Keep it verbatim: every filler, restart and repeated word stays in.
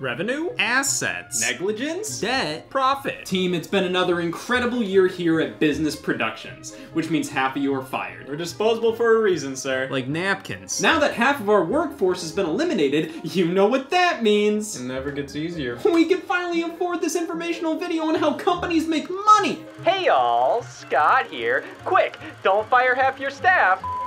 Revenue? Assets. Negligence? Debt. Profit. Team, it's been another incredible year here at Business Productions, which means half of you are fired. We're disposable for a reason, sir. Like napkins. Now that half of our workforce has been eliminated, you know what that means. It never gets easier. We can finally afford this informational video on how companies make money. Hey y'all, Scott here. Quick, don't fire half your staff.